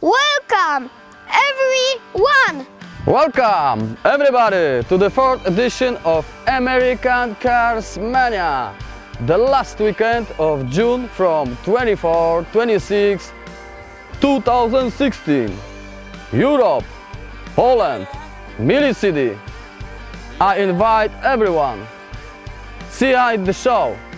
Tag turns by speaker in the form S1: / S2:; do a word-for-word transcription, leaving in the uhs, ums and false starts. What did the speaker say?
S1: Welcome, everyone!
S2: Welcome, everybody, to the fourth edition of American Cars Mania, the last weekend of June from twenty-four to twenty-six, two thousand sixteen. Europe, Poland, Milicz. I invite everyone. See you at the show.